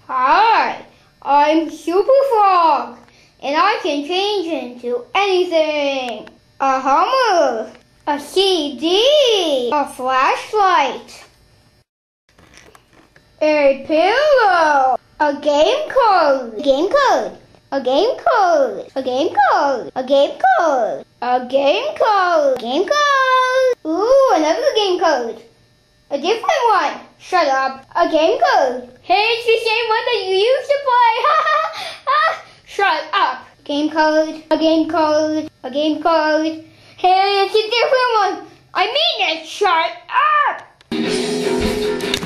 Hi, I'm Super Frog, and I can change into anything. A hammer, a CD, a flashlight, a pillow, a game code, a game code, a game code, a game code, a game code, a game code, game code. Ooh, another game code. A different one. Shut up. A game code. Hey, it's the same one that you used to play. Shut up. Game code. A game code. A game code. Hey, it's a different one. I mean it. Shut up.